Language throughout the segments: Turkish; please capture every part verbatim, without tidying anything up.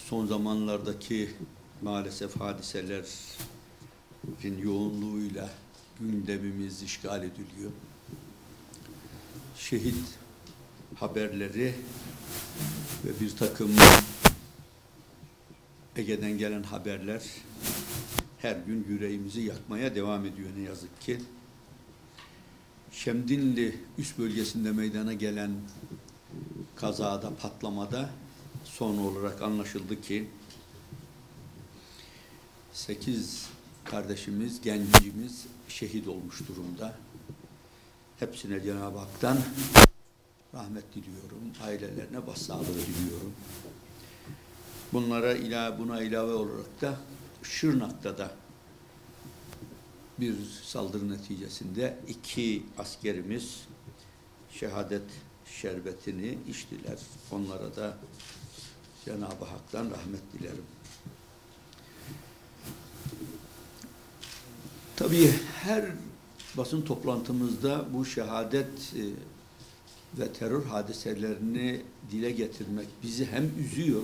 son zamanlardaki maalesef hadiselerin yoğunluğuyla gündemimiz işgal ediliyor. Şehit haberleri ve bir takım Ege'den gelen haberler her gün yüreğimizi yakmaya devam ediyor ne yazık ki. Şemdinli üst bölgesinde meydana gelen kazada, patlamada son olarak anlaşıldı ki sekiz kardeşimiz, gencimiz şehit olmuş durumda. Hepsine Cenab-ı Hak'tan rahmet diliyorum, ailelerine başsağlığı diliyorum. Bunlara ila buna ilave olarak da Şırnak'ta da bir saldırı neticesinde iki askerimiz şehadet şerbetini içtiler. Onlara da Cenab-ı Hak'tan rahmet dilerim. Tabii her basın toplantımızda bu şehadet ve terör hadiselerini dile getirmek bizi hem üzüyor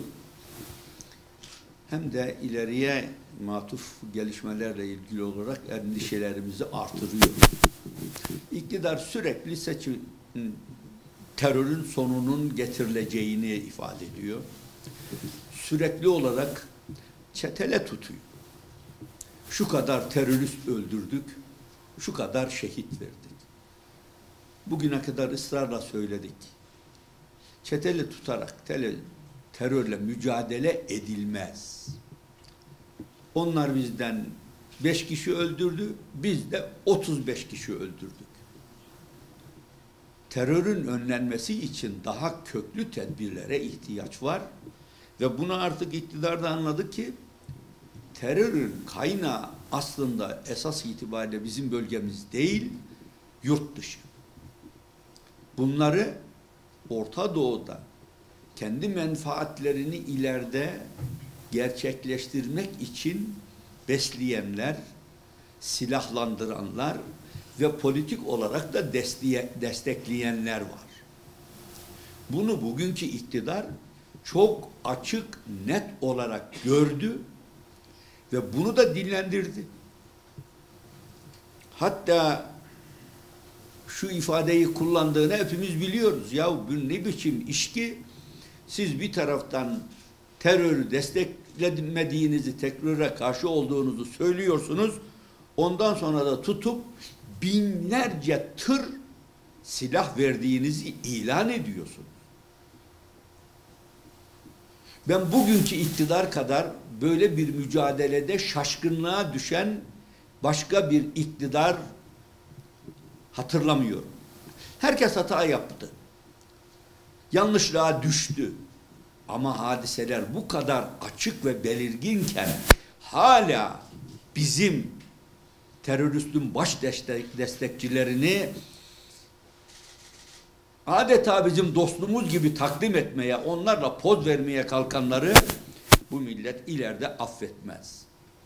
hem de ileriye matuf gelişmelerle ilgili olarak endişelerimizi artırıyor. İktidar sürekli seçim, terörün sonunun getirileceğini ifade ediyor. Sürekli olarak çetele tutuyor. Şu kadar terörist öldürdük, şu kadar şehit verdik. Bugüne kadar ısrarla söyledik. Çeteli tutarak tele, terörle mücadele edilmez. Onlar bizden beş kişi öldürdü, biz de otuz beş kişi öldürdük. Terörün önlenmesi için daha köklü tedbirlere ihtiyaç var ve bunu artık iktidar da anladı ki terörün kaynağı aslında esas itibariyle bizim bölgemiz değil, yurt dışı. Bunları Orta Doğu'da kendi menfaatlerini ileride gerçekleştirmek için besleyenler, silahlandıranlar ve politik olarak da destekleyenler var. Bunu bugünkü iktidar çok açık, net olarak gördü ve bunu da dillendirdi. Hatta şu ifadeyi kullandığını hepimiz biliyoruz. Ya bu ne biçim iş ki siz bir taraftan terörü desteklemediğinizi, teröre karşı olduğunuzu söylüyorsunuz. Ondan sonra da tutup binlerce tır silah verdiğinizi ilan ediyorsunuz. Ben bugünkü iktidar kadar böyle bir mücadelede şaşkınlığa düşen başka bir iktidar hatırlamıyorum. Herkes hata yaptı. Yanlışlığa düştü. Ama hadiseler bu kadar açık ve belirginken hala bizim teröristin baş destek, destekçilerini adeta bizim dostluğumuz gibi takdim etmeye, onlarla poz vermeye kalkanları bu millet ileride affetmez.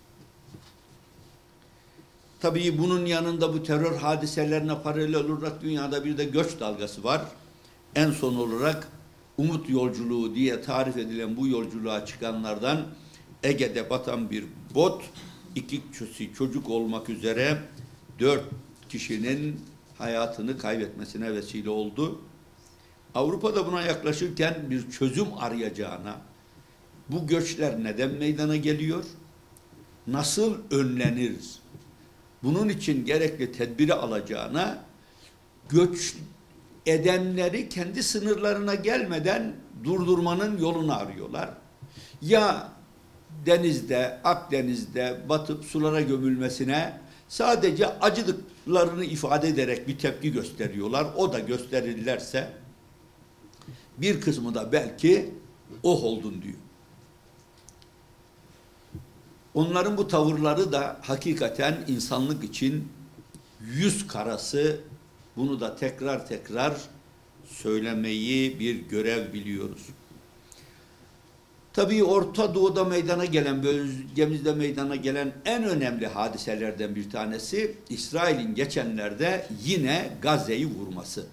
Tabii bunun yanında bu terör hadiselerine paralel olarak dünyada bir de göç dalgası var. En son olarak umut yolculuğu diye tarif edilen bu yolculuğa çıkanlardan Ege'de batan bir bot, iki kişi çocuk olmak üzere dört kişinin hayatını kaybetmesine vesile oldu. Avrupa'da buna yaklaşırken bir çözüm arayacağına, bu göçler neden meydana geliyor, nasıl önlenir, bunun için gerekli tedbiri alacağına, göç edenleri kendi sınırlarına gelmeden durdurmanın yolunu arıyorlar. Ya denizde, Akdeniz'de batıp sulara gömülmesine sadece acıdıklarını ifade ederek bir tepki gösteriyorlar. O da gösterirlerse bir kısmı da belki oh oldun diyor. Onların bu tavırları da hakikaten insanlık için yüz karası. Bunu da tekrar tekrar söylemeyi bir görev biliyoruz. Tabii Orta Doğu'da meydana gelen, bölgemizde meydana gelen en önemli hadiselerden bir tanesi İsrail'in geçenlerde yine Gazze'yi vurması.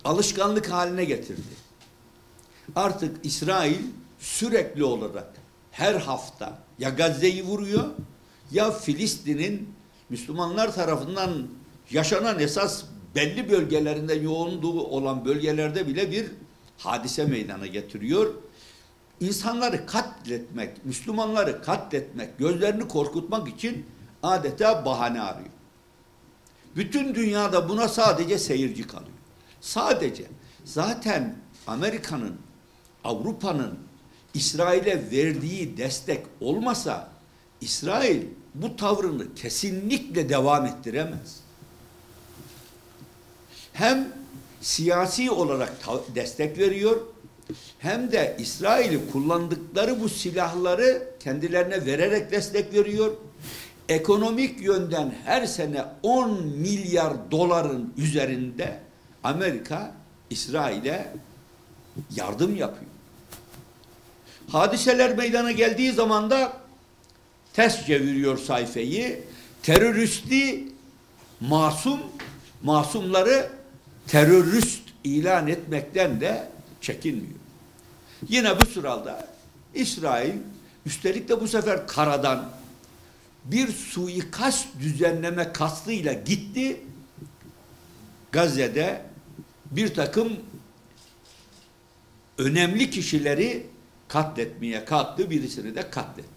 Alışkanlık haline getirdi. Artık İsrail sürekli olarak her hafta ya Gazze'yi vuruyor ya Filistin'in Müslümanlar tarafından yaşanan esas belli bölgelerinde yoğunluğu olan bölgelerde bile bir hadise meydana getiriyor. İnsanları katletmek, Müslümanları katletmek, gözlerini korkutmak için adeta bahane arıyor. Bütün dünyada buna sadece seyirci kalıyor. Sadece. Zaten Amerika'nın, Avrupa'nın İsrail'e verdiği destek olmasa İsrail bu tavrını kesinlikle devam ettiremez. Hem siyasi olarak destek veriyor, hem de İsrail'i kullandıkları bu silahları kendilerine vererek destek veriyor. Ekonomik yönden her sene on milyar doların üzerinde Amerika İsrail'e yardım yapıyor. Hadiseler meydana geldiği zaman da ters çeviriyor sayfayı. Teröristi masum, masumları terörist ilan etmekten de çekinmiyor. Yine bu sırada İsrail, üstelik de bu sefer karadan bir suikast düzenleme kastıyla gitti. Gazze'de bir takım önemli kişileri katletmeye kalktı, birisini de katletti.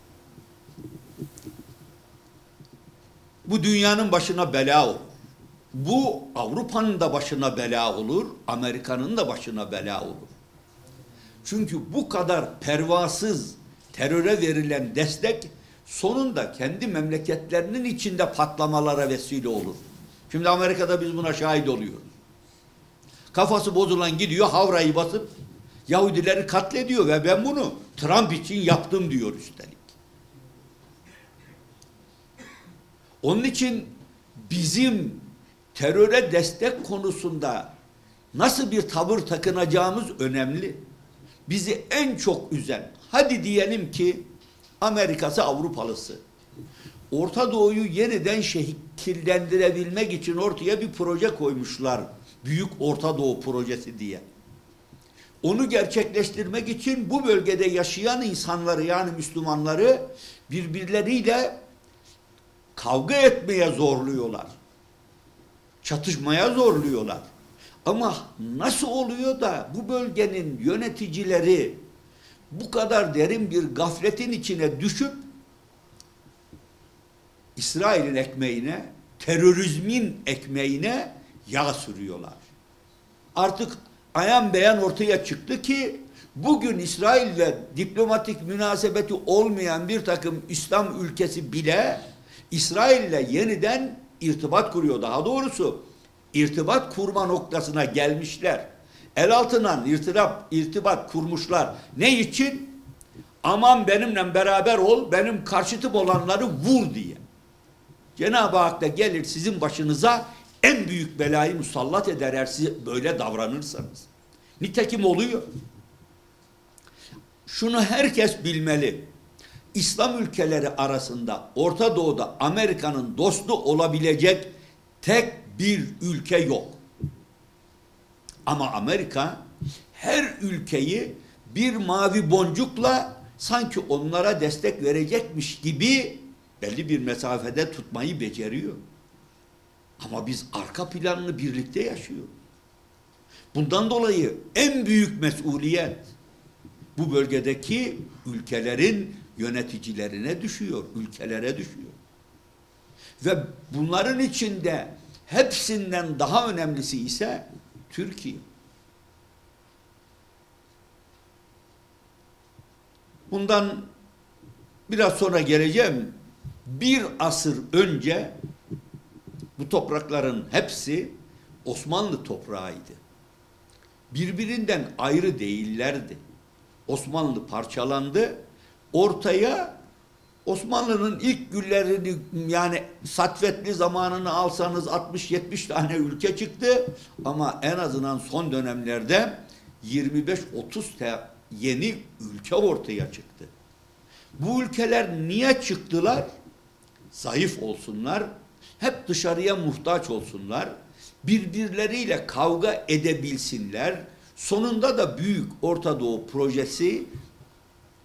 Bu dünyanın başına bela olur. Bu Avrupa'nın da başına bela olur, Amerika'nın da başına bela olur. Çünkü bu kadar pervasız teröre verilen destek sonunda kendi memleketlerinin içinde patlamalara vesile olur. Şimdi Amerika'da biz buna şahit oluyoruz. Kafası bozulan gidiyor, havrayı basıp Yahudileri katlediyor ve ben bunu Trump için yaptım diyor üstelik. Onun için bizim teröre destek konusunda nasıl bir tavır takınacağımız önemli. Bizi en çok üzen, hadi diyelim ki Amerika'sı Avrupalısı, Orta Doğu'yu yeniden şekillendirebilmek için ortaya bir proje koymuşlar. Büyük Orta Doğu Projesi diye. Onu gerçekleştirmek için bu bölgede yaşayan insanları, yani Müslümanları birbirleriyle kavga etmeye zorluyorlar. Çatışmaya zorluyorlar. Ama nasıl oluyor da bu bölgenin yöneticileri bu kadar derin bir gafletin içine düşüp İsrail'in ekmeğine, terörizmin ekmeğine yağ sürüyorlar. Artık ayan beyan ortaya çıktı ki bugün İsrail'le diplomatik münasebeti olmayan bir takım İslam ülkesi bile İsrail'le yeniden irtibat kuruyor. Daha doğrusu irtibat kurma noktasına gelmişler. El altından irtibat, irtibat kurmuşlar. Ne için? Aman benimle beraber ol, benim karşıtım olanları vur diye. Cenab-ı Hak da gelir sizin başınıza en büyük belayı musallat eder eğer siz böyle davranırsanız. Nitekim oluyor. Şunu herkes bilmeli. İslam ülkeleri arasında Orta Doğu'da Amerika'nın dostu olabilecek tek bir ülke yok. Ama Amerika her ülkeyi bir mavi boncukla sanki onlara destek verecekmiş gibi belli bir mesafede tutmayı beceriyor. Ama biz arka planını birlikte yaşıyoruz. Bundan dolayı en büyük mesuliyet bu bölgedeki ülkelerin yöneticilerine düşüyor, ülkelere düşüyor. Ve bunların içinde hepsinden daha önemlisi ise Türkiye. Bundan biraz sonra geleceğim. Bir asır önce bu toprakların hepsi Osmanlı toprağıydı. Birbirinden ayrı değillerdi. Osmanlı parçalandı. Ortaya Osmanlı'nın ilk günlerini, yani Satvetli zamanını alsanız altmış yetmiş tane ülke çıktı. Ama en azından son dönemlerde yirmi beş otuz yeni ülke ortaya çıktı. Bu ülkeler niye çıktılar? Zayıf olsunlar, hep dışarıya muhtaç olsunlar, birbirleriyle kavga edebilsinler. Sonunda da Büyük Orta Doğu Projesi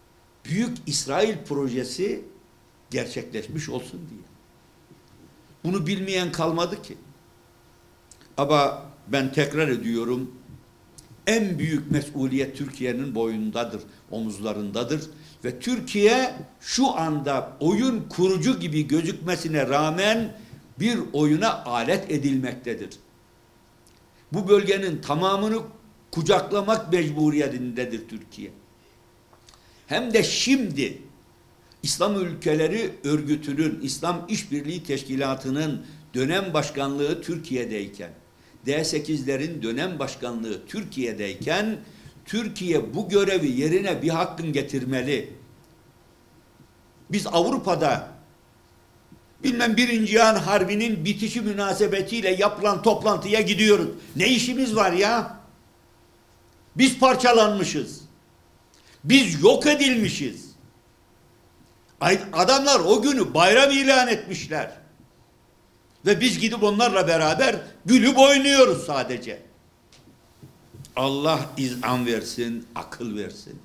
Büyük İsrail projesi gerçekleşmiş olsun diye. Bunu bilmeyen kalmadı ki. Ama ben tekrar ediyorum, en büyük mesuliyet Türkiye'nin boynundadır, omuzlarındadır. Ve Türkiye şu anda oyun kurucu gibi gözükmesine rağmen bir oyuna alet edilmektedir. Bu bölgenin tamamını kucaklamak mecburiyetindedir Türkiye. Hem de şimdi İslam Ülkeleri Örgütü'nün, İslam İşbirliği Teşkilatı'nın dönem başkanlığı Türkiye'deyken, D sekizlerin dönem başkanlığı Türkiye'deyken, Türkiye bu görevi yerine bir hakkın getirmeli. Biz Avrupa'da bilmem Birinci Cihan Harbi'nin bitişi münasebetiyle yapılan toplantıya gidiyoruz. Ne işimiz var ya? Biz parçalanmışız. Biz yok edilmişiz. Adamlar o günü bayram ilan etmişler. Ve biz gidip onlarla beraber gülüp oynuyoruz sadece. Allah izan versin, akıl versin.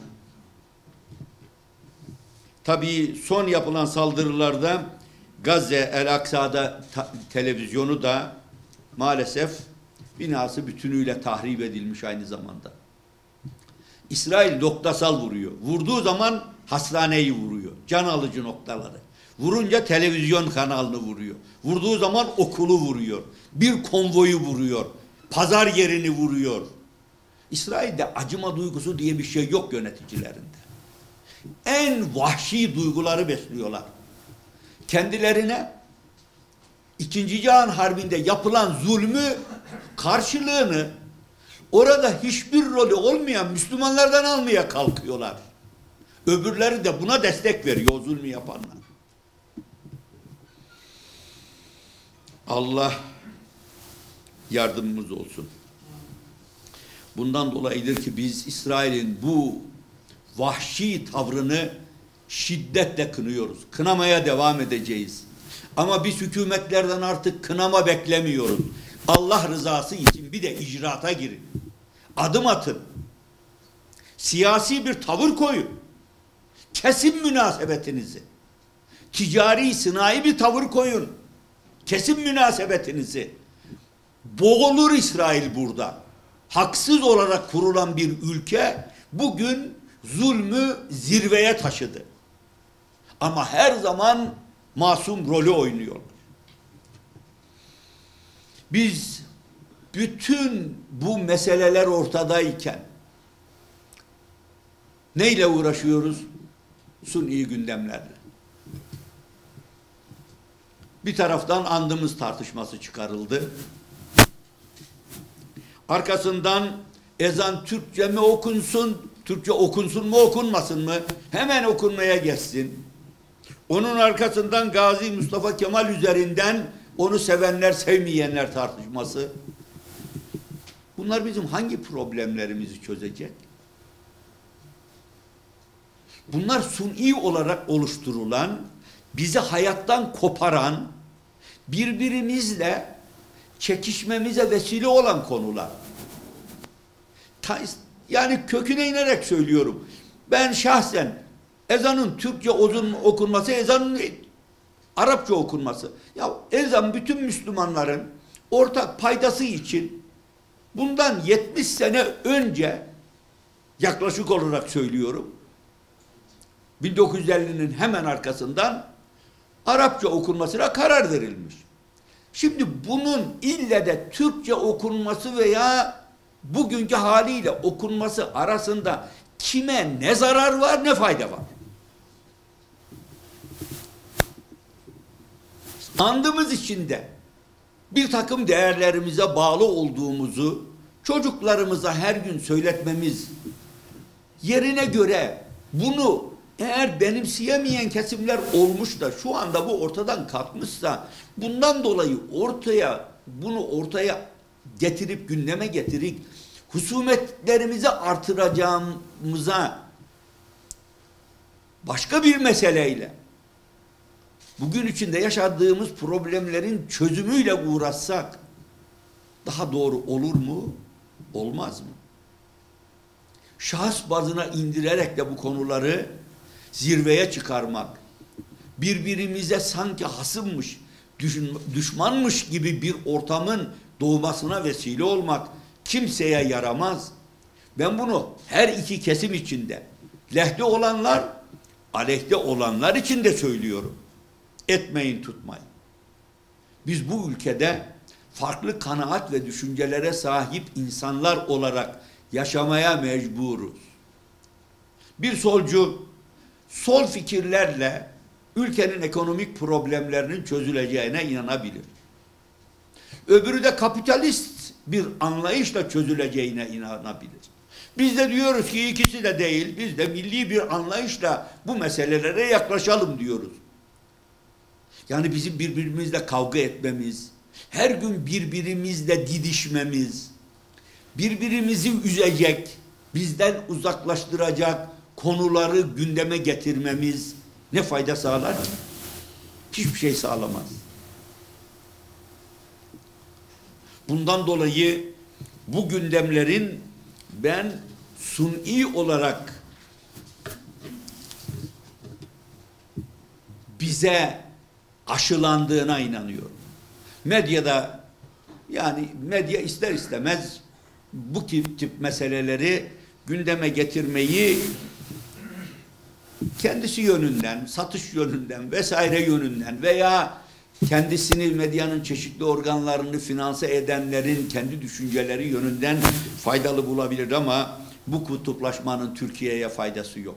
Tabii son yapılan saldırılarda Gazze, El Aksa'da televizyonu da maalesef binası bütünüyle tahrip edilmiş aynı zamanda. İsrail noktasal vuruyor. Vurduğu zaman hastaneyi vuruyor. Can alıcı noktaları. Vurunca televizyon kanalını vuruyor. Vurduğu zaman okulu vuruyor. Bir konvoyu vuruyor. Pazar yerini vuruyor. İsrail'de acıma duygusu diye bir şey yok yöneticilerinde. En vahşi duyguları besliyorlar. Kendilerine İkinci Cihan Harbi'nde yapılan zulmü karşılığını orada hiçbir rolü olmayan Müslümanlardan almaya kalkıyorlar. Öbürleri de buna destek veriyor, o zulmü yapanlar. Allah yardımımız olsun. Bundan dolayıdır ki biz İsrail'in bu vahşi tavrını şiddetle kınıyoruz. Kınamaya devam edeceğiz. Ama biz hükümetlerden artık kınama beklemiyoruz. Allah rızası için bir de icraata girin. Adım atın. Siyasi bir tavır koyun. Kesin münasebetinizi. Ticari, sınai bir tavır koyun. Kesin münasebetinizi. Boğulur İsrail burada. Haksız olarak kurulan bir ülke bugün zulmü zirveye taşıdı. Ama her zaman masum rolü oynuyorlar. Biz bütün bu meseleler ortadayken neyle uğraşıyoruz? Suni gündemlerle. Bir taraftan andımız tartışması çıkarıldı. Arkasından ezan Türkçe mi okunsun, Türkçe okunsun mu okunmasın mı? Hemen okunmaya geçsin. Onun arkasından Gazi Mustafa Kemal üzerinden onu sevenler sevmeyenler tartışması. Bunlar bizim hangi problemlerimizi çözecek? Bunlar suni olarak oluşturulan, bizi hayattan koparan, birbirimizle çekişmemize vesile olan konular. Yani köküne inerek söylüyorum. Ben şahsen ezanın Türkçe uzun okunması, ezanın Arapça okunması. Ya ezan bütün Müslümanların ortak paydası için bundan yetmiş sene önce yaklaşık olarak söylüyorum. bin dokuz yüz ellinin hemen arkasından Arapça okunmasına karar verilmiş. Şimdi bunun ille de Türkçe okunması veya bugünkü haliyle okunması arasında kime ne zarar var ne fayda var? Andımız içinde bir takım değerlerimize bağlı olduğumuzu çocuklarımıza her gün söyletmemiz yerine göre bunu eğer benimseyemeyen kesimler olmuş da şu anda bu ortadan kalkmışsa bundan dolayı ortaya bunu ortaya getirip gündeme getirip husumetlerimizi artıracağımıza başka bir meseleyle bugün içinde yaşadığımız problemlerin çözümüyle uğraşsak daha doğru olur mu? Olmaz mı? Şahıs bazına indirerek de bu konuları zirveye çıkarmak, birbirimize sanki hasımmış, düşmanmış gibi bir ortamın doğmasına vesile olmak kimseye yaramaz. Ben bunu her iki kesim içinde, lehte olanlar, aleyhte olanlar için de söylüyorum. Etmeyin, tutmayın. Biz bu ülkede farklı kanaat ve düşüncelere sahip insanlar olarak yaşamaya mecburuz. Bir solcu sol fikirlerle ülkenin ekonomik problemlerinin çözüleceğine inanabilir. Öbürü de kapitalist bir anlayışla çözüleceğine inanabilir. Biz de diyoruz ki ikisi de değil, biz de milli bir anlayışla bu meselelere yaklaşalım diyoruz. Yani bizim birbirimizle kavga etmemiz, her gün birbirimizle didişmemiz, birbirimizi üzecek, bizden uzaklaştıracak konuları gündeme getirmemiz ne fayda sağlar? Hiçbir şey sağlamaz. Bundan dolayı bu gündemlerin ben suni olarak bize aşılandığına inanıyorum. Medyada, yani medya ister istemez bu tip, tip meseleleri gündeme getirmeyi kendisi yönünden, satış yönünden vesaire yönünden veya kendisini medyanın çeşitli organlarını finanse edenlerin kendi düşünceleri yönünden faydalı bulabilir ama bu kutuplaşmanın Türkiye'ye faydası yok.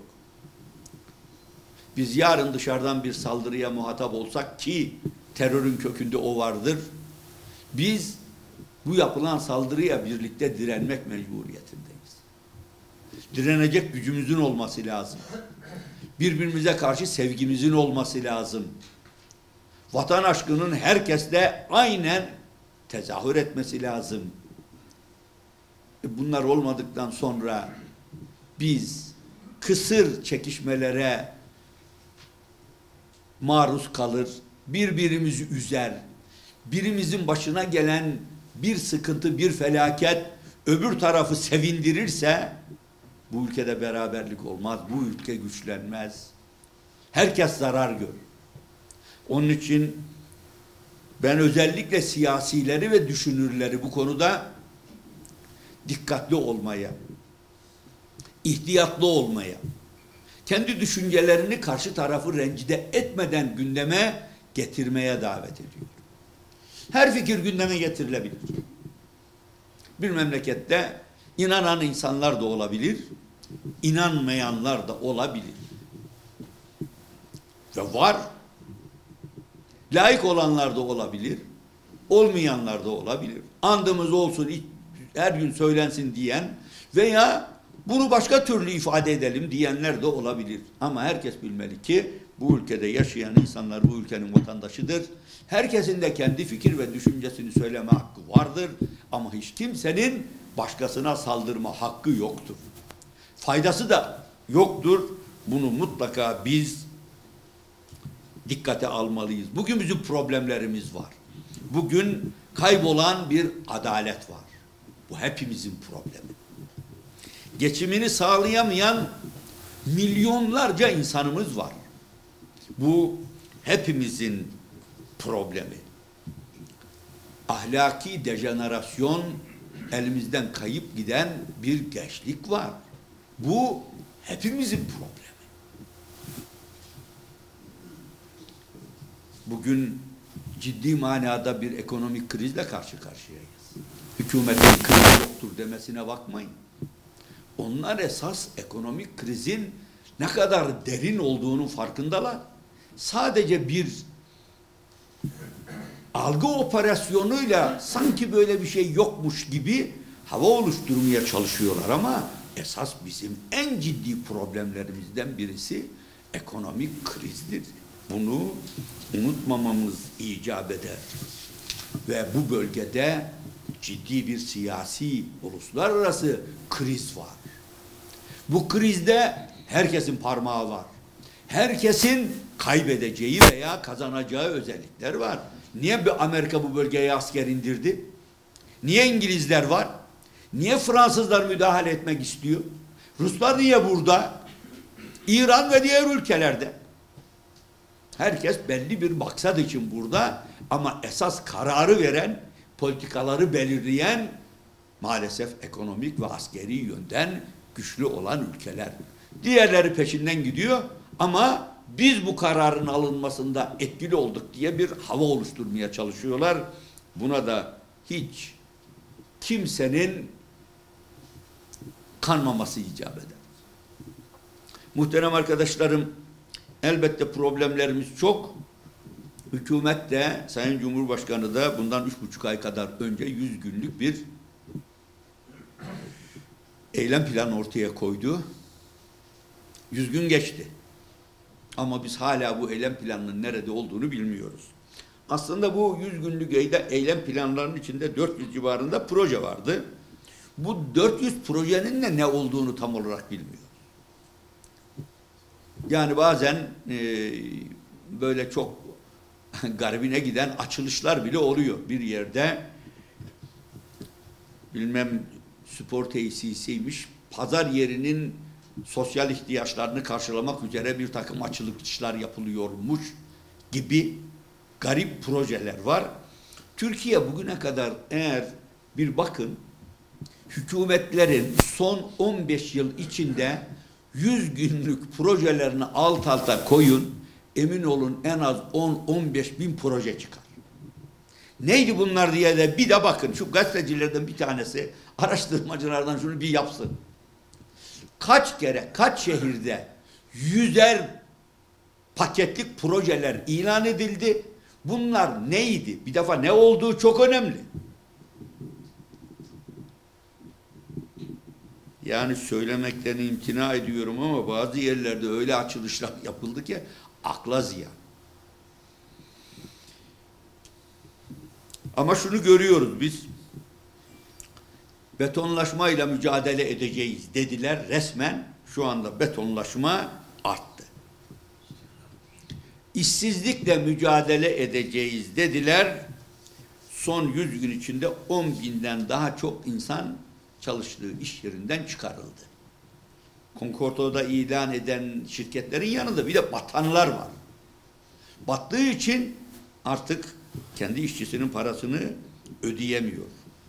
Biz yarın dışarıdan bir saldırıya muhatap olsak ki terörün kökünde o vardır. Biz bu yapılan saldırıya birlikte direnmek mecburiyetindeyiz. Direnecek gücümüzün olması lazım. Birbirimize karşı sevgimizin olması lazım. Vatan aşkının herkeste aynen tezahür etmesi lazım. Bunlar olmadıktan sonra biz kısır çekişmelere maruz kalır, birbirimizi üzer, birimizin başına gelen bir sıkıntı, bir felaket öbür tarafı sevindirirse bu ülkede beraberlik olmaz, bu ülke güçlenmez. Herkes zarar görür. Onun için ben özellikle siyasileri ve düşünürleri bu konuda dikkatli olmaya, ihtiyatlı olmaya, kendi düşüncelerini karşı tarafı rencide etmeden gündeme getirmeye davet ediyor. Her fikir gündeme getirilebilir. Bir memlekette inanan insanlar da olabilir, inanmayanlar da olabilir. Ve var. Layık olanlar da olabilir, olmayanlar da olabilir. Andımız olsun, her gün söylensin diyen veya bunu başka türlü ifade edelim diyenler de olabilir. Ama herkes bilmeli ki bu ülkede yaşayan insanlar bu ülkenin vatandaşıdır. Herkesin de kendi fikir ve düşüncesini söyleme hakkı vardır. Ama hiç kimsenin başkasına saldırma hakkı yoktur. Faydası da yoktur. Bunu mutlaka biz dikkate almalıyız. Bugün bizim problemlerimiz var. Bugün kaybolan bir adalet var. Bu hepimizin problemi. Geçimini sağlayamayan milyonlarca insanımız var. Bu hepimizin problemi. Ahlaki dejenerasyon, elimizden kayıp giden bir gençlik var. Bu hepimizin problemi. Bugün ciddi manada bir ekonomik krizle karşı karşıyayız. Hükümetin kriz yoktur demesine bakmayın. Onlar esas ekonomik krizin ne kadar derin olduğunun farkındalar. Sadece bir algı operasyonuyla sanki böyle bir şey yokmuş gibi hava oluşturmaya çalışıyorlar ama esas bizim en ciddi problemlerimizden birisi ekonomik krizdir. Bunu unutmamamız icap eder. Ve bu bölgede ciddi bir siyasi, uluslararası kriz var. Bu krizde herkesin parmağı var. Herkesin kaybedeceği veya kazanacağı özellikler var. Niye bir Amerika bu bölgeye asker indirdi? Niye İngilizler var? Niye Fransızlar müdahale etmek istiyor? Ruslar niye burada? İran ve diğer ülkelerde. Herkes belli bir maksat için burada ama esas kararı veren, politikaları belirleyen maalesef ekonomik ve askeri yönden güçlü olan ülkeler. Diğerleri peşinden gidiyor ama biz bu kararın alınmasında etkili olduk diye bir hava oluşturmaya çalışıyorlar. Buna da hiç kimsenin kanmaması icap eder. Muhterem arkadaşlarım, elbette problemlerimiz çok. Hükümet de, Sayın Cumhurbaşkanı da bundan üç buçuk ay kadar önce yüz günlük bir eylem planı ortaya koydu. Yüz gün geçti. Ama biz hala bu eylem planının nerede olduğunu bilmiyoruz. Aslında bu yüz günlük eylem planlarının içinde dört yüz civarında proje vardı. Bu dört yüz projenin de ne olduğunu tam olarak bilmiyoruz. Yani bazen e, böyle çok garibine giden açılışlar bile oluyor. Bir yerde bilmem spor tesisiymiş, pazar yerinin sosyal ihtiyaçlarını karşılamak üzere bir takım açılışlar yapılıyormuş gibi garip projeler var. Türkiye bugüne kadar eğer bir bakın, hükümetlerin son on beş yıl içinde yüz günlük projelerini alt alta koyun, emin olun en az on on beş bin proje çıkar. Neydi bunlar diye de bir de bakın, şu gazetecilerden bir tanesi, araştırmacılardan şunu bir yapsın. Kaç kere, kaç şehirde yüzer paketlik projeler ilan edildi? Bunlar neydi? Bir defa ne olduğu çok önemli. Yani söylemekten imtina ediyorum ama bazı yerlerde öyle açılışlar yapıldı ki akla ziyan. Ama şunu görüyoruz biz. Betonlaşmayla mücadele edeceğiz dediler. Resmen şu anda betonlaşma arttı. İşsizlikle mücadele edeceğiz dediler. Son yüz gün içinde on binden daha çok insan çalıştığı iş yerinden çıkarıldı. Concordo'da ilan eden şirketlerin yanında bir de batanlar var. Battığı için artık kendi işçisinin parasını ödeyemiyor.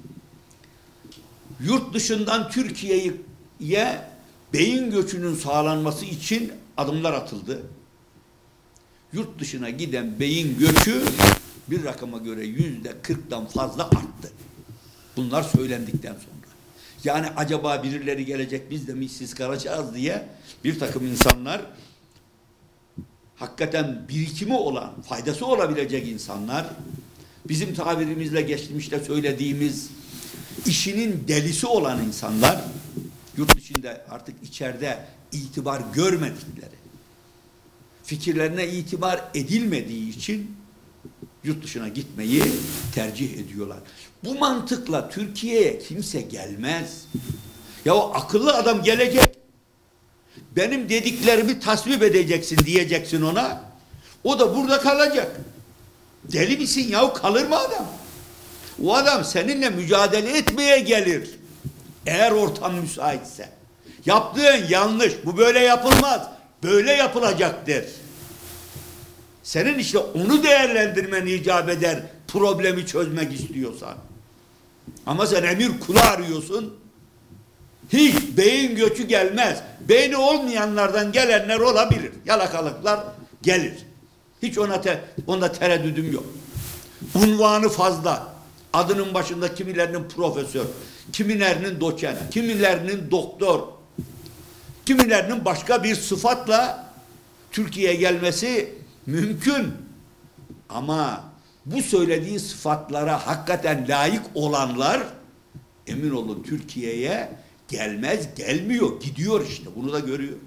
Yurt dışından Türkiye'ye beyin göçünün sağlanması için adımlar atıldı. Yurt dışına giden beyin göçü bir rakama göre yüzde kırktan fazla arttı. Bunlar söylendikten sonra. Yani acaba birileri gelecek, biz de mi işsiz kalacağız diye bir takım insanlar, hakikaten birikimi olan, faydası olabilecek insanlar, bizim tabirimizle geçmişte söylediğimiz işinin delisi olan insanlar, yurt dışında artık içeride itibar görmedikleri, fikirlerine itibar edilmediği için yurt dışına gitmeyi tercih ediyorlar. Bu mantıkla Türkiye'ye kimse gelmez. Ya o akıllı adam gelecek, benim dediklerimi tasvip edeceksin diyeceksin ona, o da burada kalacak. Deli misin yahu, kalır mı adam? O adam seninle mücadele etmeye gelir. Eğer ortam müsaitse. Yaptığın yanlış, bu böyle yapılmaz, böyle yapılacaktır. Senin işte onu değerlendirmen icap eder, problemi çözmek istiyorsan. Ama sen emir kulu arıyorsun, hiç beyin göçü gelmez. Beyni olmayanlardan gelenler olabilir. Yalakalıklar gelir. Hiç ona te, onda tereddüdüm yok. Unvanı fazla. Adının başında kimilerinin profesör, kimilerinin doçent, kimilerinin doktor, kimilerinin başka bir sıfatla Türkiye'ye gelmesi mümkün. Ama bu söylediği sıfatlara hakikaten layık olanlar, emin olun Türkiye'ye gelmez, gelmiyor, gidiyor işte. Bunu da görüyor.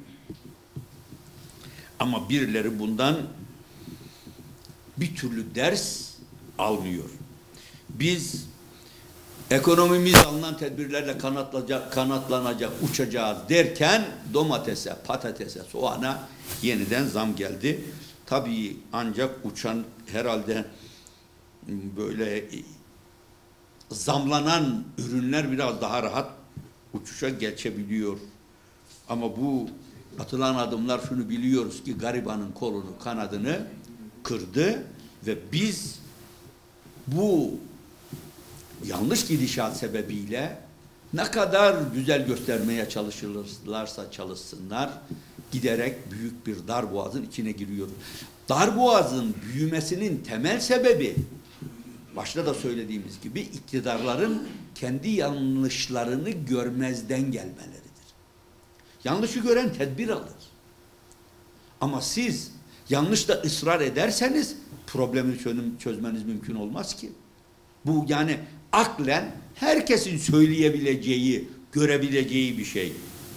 Ama birileri bundan bir türlü ders almıyor. Biz ekonomimiz alınan tedbirlerle kanatlanacak, kanatlanacak, uçacağız derken domatese, patatese, soğana yeniden zam geldi. Tabii ancak uçan herhalde böyle zamlanan ürünler biraz daha rahat uçuşa geçebiliyor. Ama bu Atılan adımlar şunu biliyoruz ki garibanın kolunu, kanadını kırdı ve biz bu yanlış gidişat sebebiyle ne kadar güzel göstermeye çalışırlarsa çalışsınlar, giderek büyük bir darboğazın içine giriyoruz. Darboğazın büyümesinin temel sebebi, başta da söylediğimiz gibi, iktidarların kendi yanlışlarını görmezden gelmeleridir. Yanlışı gören tedbir alır. Ama siz yanlışta ısrar ederseniz problemi çözmeniz mümkün olmaz ki. Bu yani aklen herkesin söyleyebileceği, görebileceği bir şey.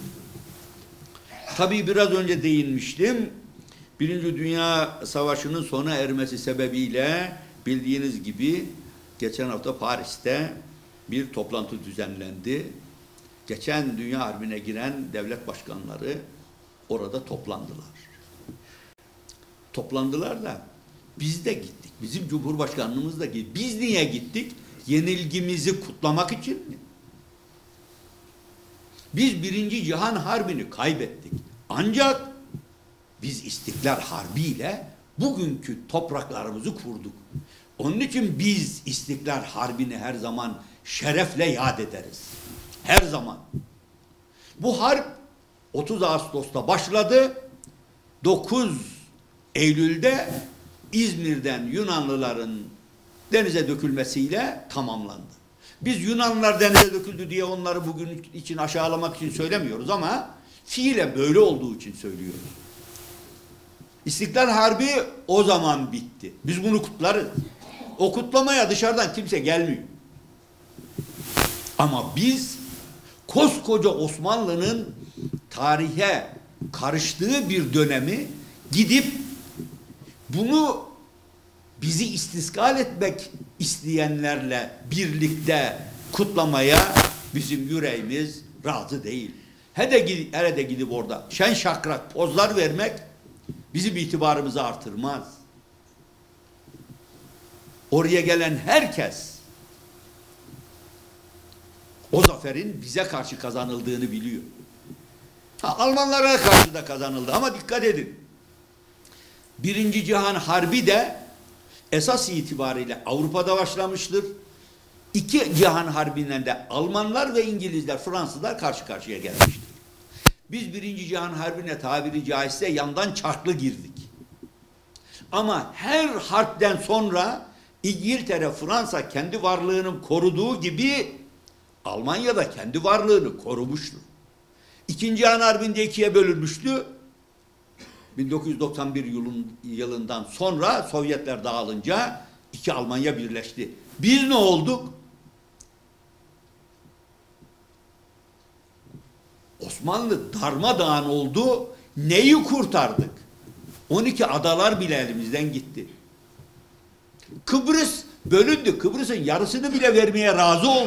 Tabii biraz önce değinmiştim. Birinci Dünya Savaşı'nın sona ermesi sebebiyle bildiğiniz gibi geçen hafta Paris'te bir toplantı düzenlendi. Geçen Dünya Harbi'ne giren devlet başkanları orada toplandılar. Toplandılar da biz de gittik. Bizim Cumhurbaşkanlığımız da gitti. Biz niye gittik? Yenilgimizi kutlamak için mi? Biz Birinci Cihan Harbi'ni kaybettik. Ancak biz İstiklal Harbi ile bugünkü topraklarımızı kurduk. Onun için biz İstiklal Harbi'ni her zaman şerefle yad ederiz. Her zaman. Bu harp otuz Ağustos'ta başladı. dokuz Eylül'de İzmir'den Yunanlıların denize dökülmesiyle tamamlandı. Biz Yunanlılar denize döküldü diye onları bugün için aşağılamak için söylemiyoruz ama fiilen böyle olduğu için söylüyoruz. İstiklal Harbi o zaman bitti. Biz bunu kutlarız. O kutlamaya dışarıdan kimse gelmiyor. Ama biz koskoca Osmanlı'nın tarihe karıştığı bir dönemi gidip bunu bizi istiskal etmek isteyenlerle birlikte kutlamaya bizim yüreğimiz razı değil. Hele gidip, hele de gidip orada şen şakrak pozlar vermek bizim itibarımızı artırmaz. Oraya gelen herkes o zaferin bize karşı kazanıldığını biliyor. Ha, Almanlara karşı da kazanıldı ama dikkat edin. Birinci Cihan Harbi de esas itibariyle Avrupa'da başlamıştır. İki Cihan Harbi'nden de Almanlar ve İngilizler, Fransızlar karşı karşıya gelmiştir. Biz Birinci Cihan Harbi'ne tabiri caizse yandan çarklı girdik. Ama her harpten sonra İngiltere, Fransa kendi varlığını koruduğu gibi Almanya da kendi varlığını korumuştur. İkinci Cihan Harbi'nde ikiye bölünmüştü. bin dokuz yüz doksan bir yılın, yılından sonra Sovyetler dağılınca iki Almanya birleşti. Biz ne olduk? Osmanlı darmadağın oldu. Neyi kurtardık? on iki adalar bile elimizden gitti. Kıbrıs bölündü. Kıbrıs'ın yarısını bile vermeye razı oldu.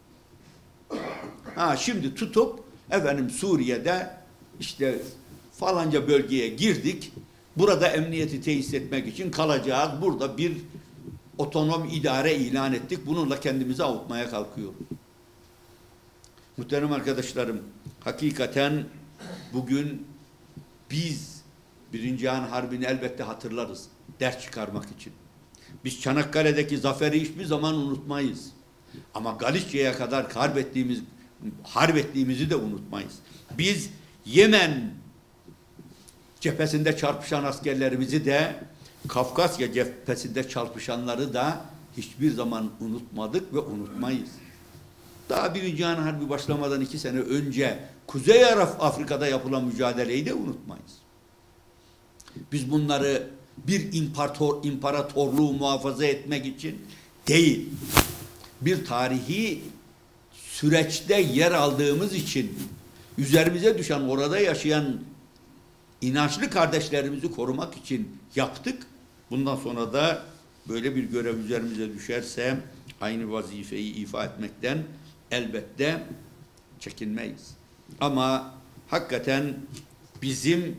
Ha, şimdi tutup efendim Suriye'de işte falanca bölgeye girdik. Burada emniyeti tesis etmek için kalacağız. Burada bir otonom idare ilan ettik. Bununla kendimizi avutmaya kalkıyoruz. Muhterem arkadaşlarım, hakikaten bugün biz Birinci Cihan Harbi'ni elbette hatırlarız. Ders çıkarmak için. Biz Çanakkale'deki zaferi hiçbir zaman unutmayız. Ama Galicia'ya kadar harp ettiğimiz, harp ettiğimizi de unutmayız. Biz Yemen cephesinde çarpışan askerlerimizi de, Kafkasya cephesinde çarpışanları da hiçbir zaman unutmadık ve unutmayız. Daha Birinci Cihan Harbi başlamadan iki sene önce Kuzey Afrika'da yapılan mücadeleyi de unutmayız. Biz bunları bir imparator, imparatorluğu muhafaza etmek için değil, bir tarihi süreçte yer aldığımız için üzerimize düşen, orada yaşayan inançlı kardeşlerimizi korumak için yaptık. Bundan sonra da böyle bir görev üzerimize düşerse aynı vazifeyi ifa etmekten elbette çekinmeyiz. Ama hakikaten bizim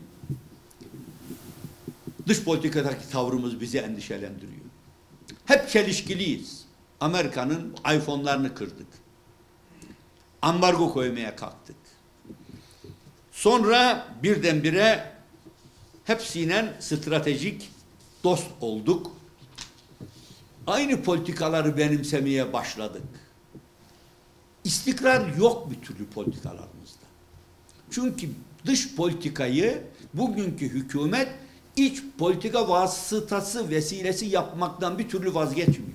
dış politikadaki tavrımız bizi endişelendiriyor. Hep çelişkiliyiz. Amerika'nın iPhone'larını kırdık. Ambargo koymaya kalktık. Sonra birdenbire hepsiyle stratejik dost olduk. Aynı politikaları benimsemeye başladık. İstikrar yok bir türlü politikalarımızda. Çünkü dış politikayı bugünkü hükümet iç politika vasıtası, vesilesi yapmaktan bir türlü vazgeçmiyor.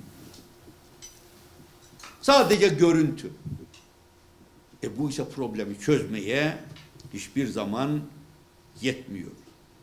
Sadece görüntü. E bu ise problemi çözmeye hiçbir zaman yetmiyor.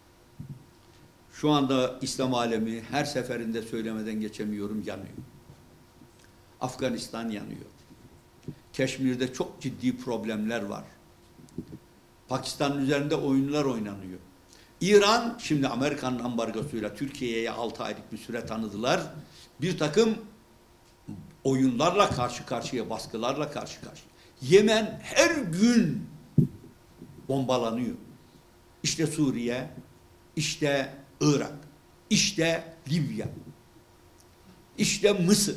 Şu anda İslam alemi her seferinde söylemeden geçemiyorum, yanıyor. Afganistan yanıyor. Keşmir'de çok ciddi problemler var. Pakistan'ın üzerinde oyunlar oynanıyor. İran, şimdi Amerika'nın ambargosuyla Türkiye'ye altı aylık bir süre tanıdılar. Bir takım oyunlarla karşı karşıya, baskılarla karşı karşıya. Yemen her gün bombalanıyor. İşte Suriye, işte Irak, işte Libya, işte Mısır.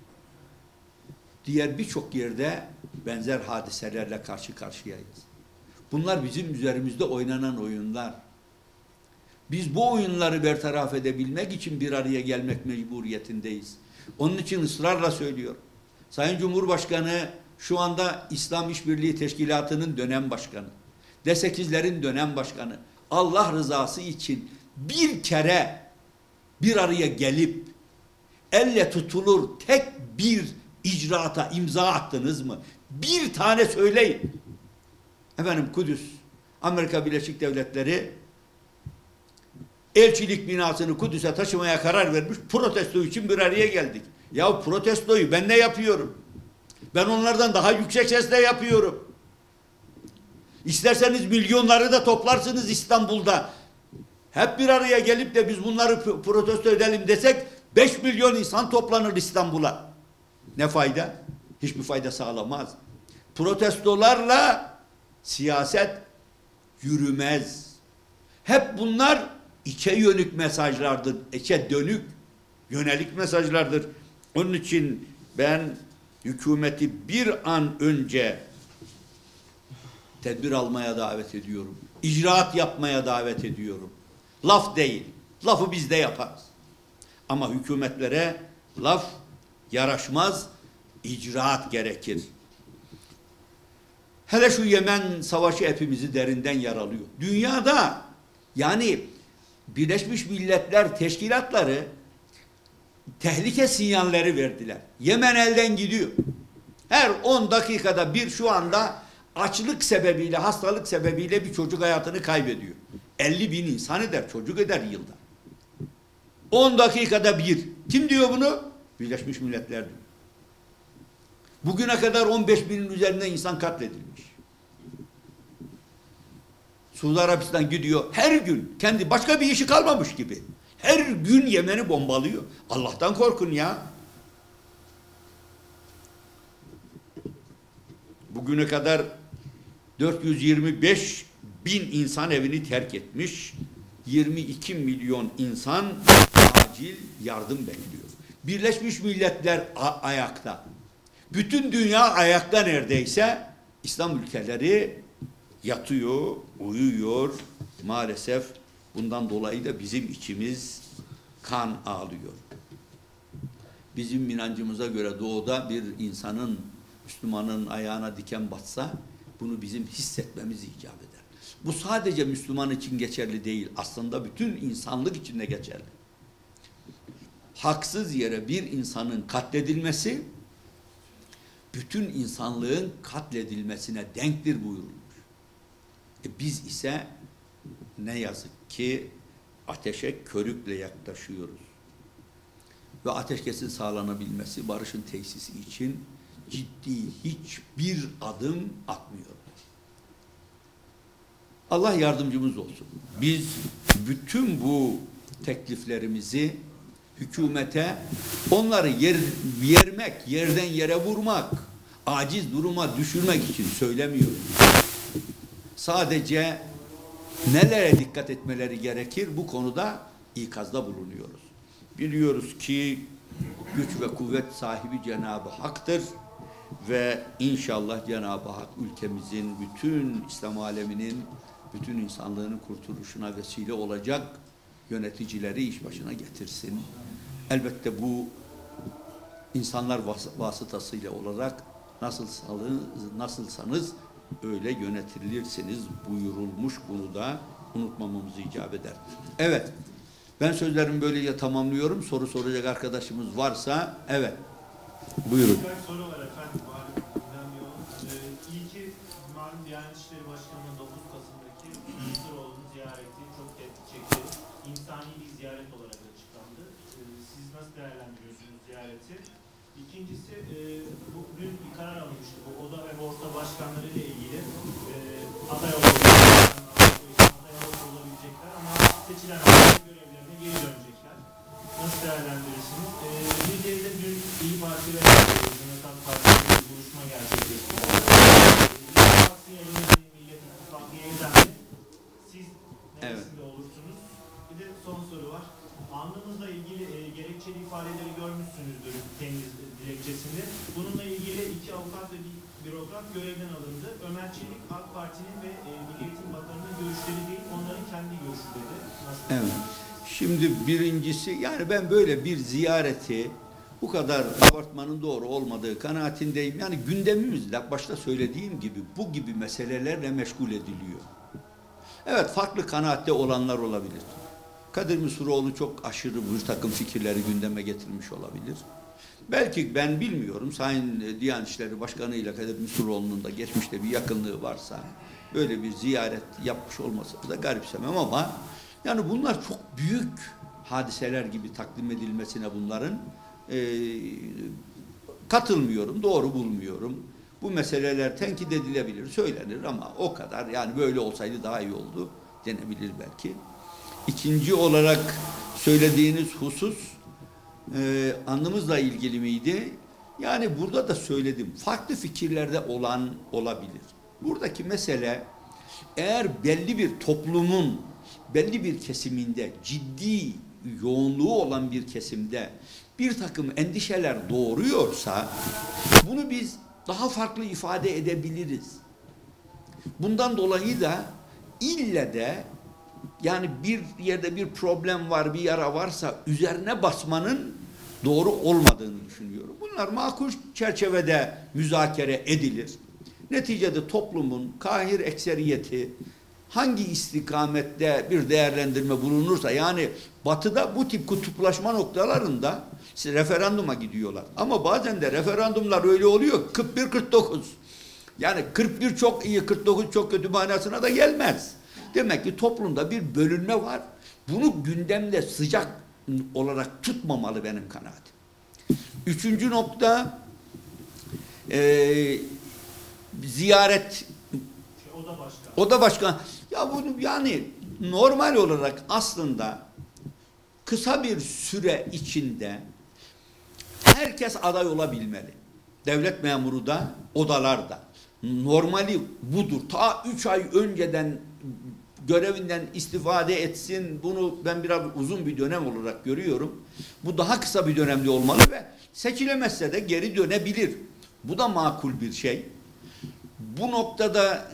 Diğer birçok yerde benzer hadiselerle karşı karşıyayız. Bunlar bizim üzerimizde oynanan oyunlar. Biz bu oyunları bertaraf edebilmek için bir araya gelmek mecburiyetindeyiz. Onun için ısrarla söylüyorum. Sayın Cumhurbaşkanı şu anda İslam İşbirliği Teşkilatı'nın dönem başkanı. D sekizlerin dönem başkanı. Allah rızası için bir kere bir araya gelip elle tutulur tek bir icraata imza attınız mı? Bir tane söyleyin. Efendim Kudüs, Amerika Birleşik Devletleri elçilik binasını Kudüs'e taşımaya karar vermiş, protesto için bir araya geldik. Ya protestoyu ben ne yapıyorum? Ben onlardan daha yüksek sesle yapıyorum. İsterseniz milyonları da toplarsınız İstanbul'da. Hep bir araya gelip de biz bunları protesto edelim desek beş milyon insan toplanır İstanbul'a. Ne fayda? Hiçbir fayda sağlamaz. Protestolarla siyaset yürümez. Hep bunlar içe yönük mesajlardır. İçe dönük, yönelik mesajlardır. Onun için ben hükümeti bir an önce tedbir almaya davet ediyorum. İcraat yapmaya davet ediyorum. Laf değil. Lafı biz de yaparız. Ama hükümetlere laf yaraşmaz, icraat gerekir. Hele şu Yemen savaşı hepimizi derinden yaralıyor. Dünyada yani Birleşmiş Milletler Teşkilatları tehlike sinyalleri verdiler. Yemen elden gidiyor. Her on dakikada bir şu anda açlık sebebiyle, hastalık sebebiyle bir çocuk hayatını kaybediyor. elli bin insan eder, çocuk eder yılda. on dakikada bir. Kim diyor bunu? Birleşmiş Milletler diyor. Bugüne kadar on beş binin üzerinde insan katledilmiş. Suudi Arabistan gidiyor her gün, kendi başka bir işi kalmamış gibi. Her gün Yemen'i bombalıyor. Allah'tan korkun ya. Bugüne kadar dört yüz yirmi beş bin insan evini terk etmiş. yirmi iki milyon insan acil yardım bekliyor. Birleşmiş Milletler ayakta. Bütün dünya ayakta neredeyse. İslam ülkeleri yatıyor, uyuyor. Maalesef bundan dolayı da bizim içimiz kan ağlıyor. Bizim inancımıza göre doğuda bir insanın, Müslümanın ayağına diken batsa bunu bizim hissetmemiz icap eder. Bu sadece Müslüman için geçerli değil. Aslında bütün insanlık için de geçerli. Haksız yere bir insanın katledilmesi bütün insanlığın katledilmesine denktir buyurulmuş. E biz ise ne yazık ki ateşe körükle yaklaşıyoruz. Ve ateşkesin sağlanabilmesi, barışın tesisi için ciddi hiçbir adım atmıyoruz. Allah yardımcımız olsun. Biz bütün bu tekliflerimizi hükümete, onları yer, yermek, yerden yere vurmak, aciz duruma düşürmek için söylemiyoruz. Sadece nelere dikkat etmeleri gerekir bu konuda ikazda bulunuyoruz. Biliyoruz ki güç ve kuvvet sahibi Cenab-ı Hak'tır ve inşallah Cenab-ı Hak ülkemizin, bütün İslam aleminin bütün insanlığın kurtuluşuna vesile olacak yöneticileri iş başına getirsin. Elbette bu insanlar vas vasıtasıyla olarak nasılsanız, nasılsanız öyle yönetilirsiniz buyurulmuş, bunu da unutmamamız icap eder. Evet, ben sözlerimi böylece tamamlıyorum. Soru soracak arkadaşımız varsa, evet, buyurun. Birkaç soru var efendim. Ee, İlki malum Diyanet İşleri Başkanı'nın dokuz Kasım'daki Mısıroğlu'nu ziyareti çok tepki çekti. İnsani bir ziyaret olarak açıklandı. Ee, siz nasıl değerlendiriyorsunuz ziyareti? İkincisi, e, bu, dün bir karar alınmıştı. Bu oda ve borsa başkanları ile ilgili e, aday olabilecekler ama seçilen aday görevlerine geri dönecekler. Nasıl değerlendirirsiniz? Ee, bir diğeri de dün İYİ Parti ve Cumhuriyet Halk Partisi'yle bir buluşma gerçekleşti. İYİ Parti yayınladığı Millet İttifakı yayınlandı. Siz neresinde evet. olursunuz? Bir de son soru var. Andımızla ilgili e, gerekçeli ifadeleri görmüşsünüzdür temiz dilekçesinde. Bununla ilgili iki avukat ve bir bürokrat görevden alındı. Ömer Çelik, AK Parti'nin ve e, Milli Eğitim Bakanı'nın görüşleri değil, onların kendi görüşü dedi. Nasıl evet. Şimdi birincisi, yani ben böyle bir ziyareti bu kadar abartmanın doğru olmadığı kanaatindeyim. Yani gündemimizde başta söylediğim gibi bu gibi meselelerle meşgul ediliyor. Evet, farklı kanaatte olanlar olabilir. Kadir Mısıroğlu çok aşırı bir takım fikirleri gündeme getirmiş olabilir. Belki ben bilmiyorum, Sayın Diyanet İşleri Başkanı ile Kadir Mısıroğlu'nun da geçmişte bir yakınlığı varsa böyle bir ziyaret yapmış olması da garipsemem ama yani bunlar çok büyük hadiseler gibi takdim edilmesine bunların e, katılmıyorum, doğru bulmuyorum. Bu meseleler tenkit edilebilir, söylenir ama o kadar, yani böyle olsaydı daha iyi oldu denebilir belki. İkinci olarak söylediğiniz husus e, andımızla ilgili miydi? Yani burada da söyledim, farklı fikirlerde olan olabilir. Buradaki mesele, eğer belli bir toplumun belli bir kesiminde, ciddi yoğunluğu olan bir kesimde bir takım endişeler doğuruyorsa bunu biz daha farklı ifade edebiliriz. Bundan dolayı da ille de yani bir yerde bir problem var, bir yara varsa üzerine basmanın doğru olmadığını düşünüyorum. Bunlar makul çerçevede müzakere edilir. Neticede toplumun kahir ekseriyeti hangi istikamette bir değerlendirme bulunursa, yani Batı'da bu tip kutuplaşma noktalarında işte referanduma gidiyorlar. Ama bazen de referandumlar öyle oluyor, kırk bir kırk dokuz. Yani kırk bir çok iyi, kırk dokuz çok kötü manasına da gelmez. Demek ki toplumda bir bölünme var. Bunu gündemde sıcak olarak tutmamalı benim kanaatim. Üçüncü nokta, e, ziyaret. O da başka. O da başka. Ya bunu yani normal olarak aslında kısa bir süre içinde herkes aday olabilmeli. Devlet memuru da, odalar da. Normali budur. Ta üç ay önceden görevinden istifade etsin. Bunu ben biraz uzun bir dönem olarak görüyorum. Bu daha kısa bir dönemde olmalı ve seçilemezse de geri dönebilir. Bu da makul bir şey. Bu noktada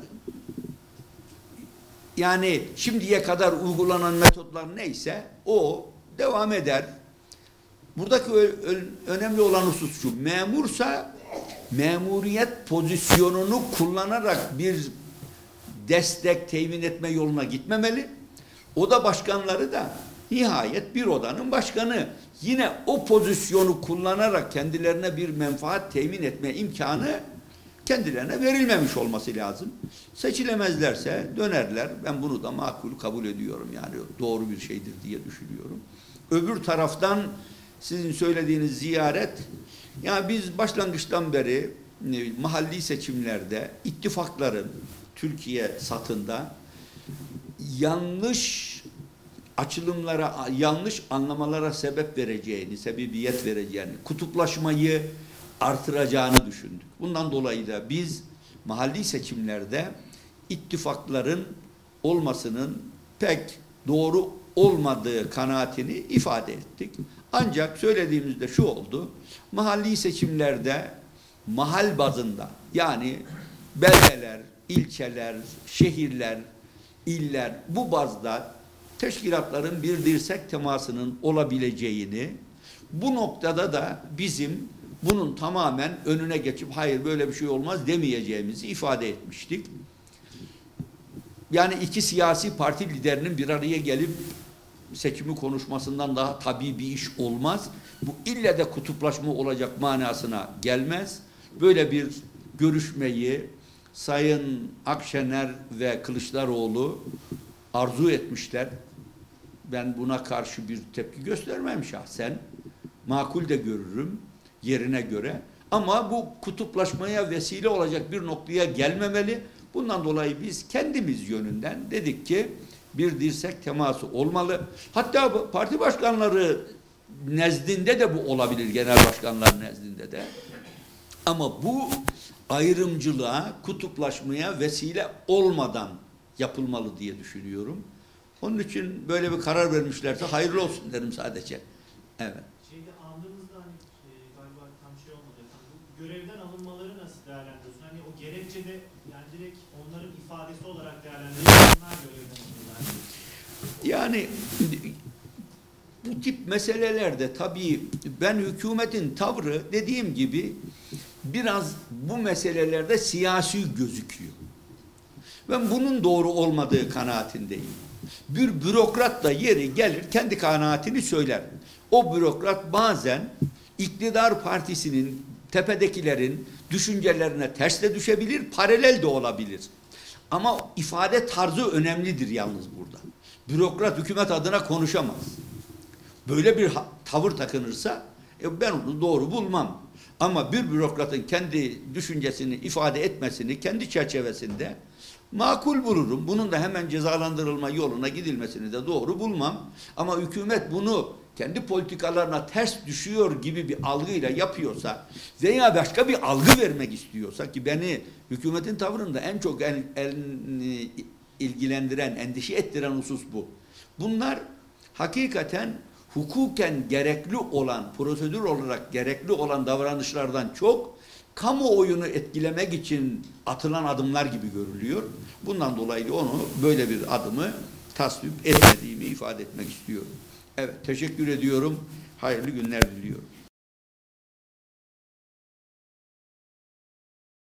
yani şimdiye kadar uygulanan metotlar neyse o devam eder. Buradaki önemli olan husus şu: memursa memuriyet pozisyonunu kullanarak bir destek temin etme yoluna gitmemeli. Oda başkanları da nihayet bir odanın başkanı. Yine o pozisyonu kullanarak kendilerine bir menfaat temin etme imkanı kendilerine verilmemiş olması lazım. Seçilemezlerse dönerler. Ben bunu da makul kabul ediyorum. Yani doğru bir şeydir diye düşünüyorum. Öbür taraftan sizin söylediğiniz ziyaret, yani biz başlangıçtan beri mahalli seçimlerde ittifakların Türkiye satında yanlış açılımlara, yanlış anlamalara sebep vereceğini, sebebiyet vereceğini, kutuplaşmayı artıracağını düşündük. Bundan dolayı da biz mahalli seçimlerde ittifakların olmasının pek doğru olmadığı kanaatini ifade ettik. Ancak söylediğimizde şu oldu: mahalli seçimlerde mahal bazında, yani beldeler, ilçeler, şehirler iller bu bazda teşkilatların bir dirsek temasının olabileceğini, bu noktada da bizim bunun tamamen önüne geçip hayır böyle bir şey olmaz demeyeceğimizi ifade etmiştik. Yani iki siyasi parti liderinin bir araya gelip seçimi konuşmasından daha tabii bir iş olmaz. Bu ille de kutuplaşma olacak manasına gelmez. Böyle bir görüşmeyi Sayın Akşener ve Kılıçdaroğlu arzu etmişler. Ben buna karşı bir tepki göstermem şahsen. Makul de görürüm yerine göre. Ama bu kutuplaşmaya vesile olacak bir noktaya gelmemeli. Bundan dolayı biz kendimiz yönünden dedik ki bir dirsek teması olmalı. Hatta parti başkanları nezdinde de bu olabilir, genel başkanlar nezdinde de. Ama bu ayrımcılığa, kutuplaşmaya vesile olmadan yapılmalı diye düşünüyorum. Onun için böyle bir karar vermişlerse hayırlı olsun derim sadece. Evet. Şeyde andığımızda hani e, galiba tam şey olmadı. Bu görevden alınmaları nasıl değerlendiriyorsun? Hani o gerekçede yani direkt onların ifadesi olarak değerlendiriyorlar görevden alınmaları. Yani bu tip meselelerde tabii ben hükümetin tavrı dediğim gibi biraz bu meselelerde siyasi gözüküyor. Ben bunun doğru olmadığı kanaatindeyim. Bir bürokrat da yeri gelir kendi kanaatini söyler. O bürokrat bazen iktidar partisinin, tepedekilerin düşüncelerine ters de düşebilir, paralel de olabilir. Ama ifade tarzı önemlidir yalnız burada. Bürokrat hükümet adına konuşamaz. Böyle bir tavır takınırsa e, ben onu doğru bulmam. Ama bir bürokratın kendi düşüncesini ifade etmesini kendi çerçevesinde makul bulurum. Bunun da hemen cezalandırılma yoluna gidilmesini de doğru bulmam. Ama hükümet bunu kendi politikalarına ters düşüyor gibi bir algıyla yapıyorsa veya başka bir algı vermek istiyorsa, ki beni hükümetin tavrında en çok en, en, ilgilendiren, endişe ettiren husus bu. Bunlar hakikaten hukuken gerekli olan, prosedür olarak gerekli olan davranışlardan çok kamuoyunu etkilemek için atılan adımlar gibi görülüyor. Bundan dolayı onu böyle bir adımı tasvip etmediğimi ifade etmek istiyorum. Evet, teşekkür ediyorum. Hayırlı günler diliyorum.